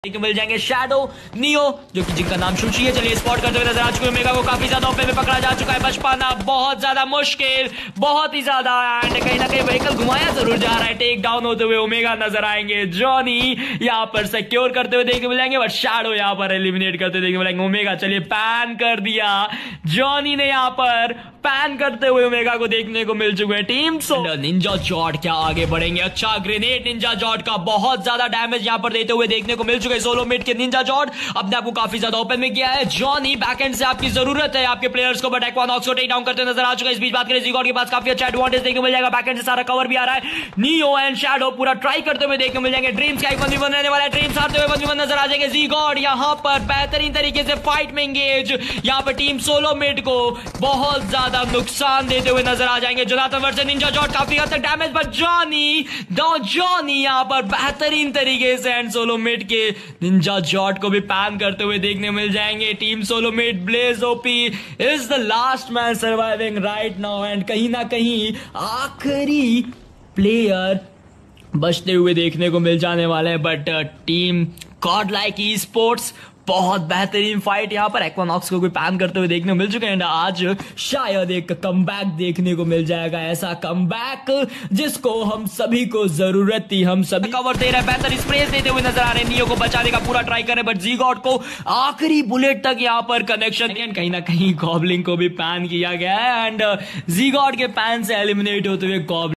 मिल जाएंगे shadow neo जो कि जिनका नाम सुशी है। चलिए स्पॉट करते हुए नजर आ चुके हैं। ओमेगा को काफी ज्यादा ओपन में पकड़ा जा चुका है। बच पाना बहुत ज्यादा मुश्किल, बहुत ही ज्यादा। एंड कहीं ना कहीं व्हीकल घुमाया जरूर जा रहा है। टेक डाउन होते हुए ओमेगा नजर आएंगे। जॉनी यहाँ पर सिक्योर करते हुए देखने मिल जाएंगे, बट शैडो यहाँ पर एलिमिनेट करते हुए देखने मिलेंगे। ओमेगा चलिए पैन कर दिया, जॉनी ने यहाँ पर पैन करते हुए ओमेगा को देखने को मिल चुके हैं। टीम निंजा जॉट क्या आगे बढ़ेंगे? अच्छा ग्रेनेड निंजा जॉट का बहुत ज्यादा डैमेज यहाँ पर देते हुए देखने को मिल चुके हैं। सोलो मिड के निंजा जॉट अपने आप को काफी ज्यादा ओपन में किया है। जॉनी बैकएंड से आपकी जरूरत है आपके प्लेयर्स को, बट एक्वानॉक्स को टेक डाउन करते नजर आ चुका है। इस बीच बात करें ज़ीगॉड के पास काफी अच्छा एडवांटेज देखने को मिल जाएगा। बैकएंड से सारा कवर भी आ रहा है। नियो एंड शैडो पूरा ट्राई करते हुए देखने को मिल जाएंगे। ड्रीम्स का एक 1v1 रहने वाला है। ड्रीम्स हारते हुए 1v1 नजर आ जाएंगे। ज़ीगॉड यहां पर बेहतरीन तरीके से फाइट में एंगेज। यहां पर टीम सोलो मिड को बहुत ज्यादा नुकसान देते हुए नजर आ जाएंगे। जोनाथन वर्सेस निंजा जॉट काफी हद तक डैमेज, बट जॉनी यहां पर बेहतरीन तरीके से एंड सोलो मिड के निंजा जॉट को भी पैन करते हुए देखने मिल जाएंगे। Team solo mid Blaze OP is the last man surviving right now, and कहीं ना कहीं आखिरी प्लेयर बचते हुए देखने को मिल जाने वाले हैं। But team Godlike esports बहुत बेहतरीन फाइट यहां पर एक्वानॉक्स को भी पैन करते हुए देखने को मिल चुके हैं। एंड आज शायद एक कमबैक देखने को मिल जाएगा, ऐसा कमबैक जिसको हम सभी को जरूरत थी। हम सभी कवर दे रहे हैं, बेहतर स्प्रेस देते हुए नजर आ रहे हैं। नियो को बचाने का पूरा ट्राई कर रहे हैं, बट ज़ीगॉड को आखिरी बुलेट तक यहां पर कनेक्शन, कहीं ना कहीं गॉब्लिन को भी पैन किया गया है। एंड ज़ीगॉड के पैन से एलिमिनेट होते हुए गॉब्लिन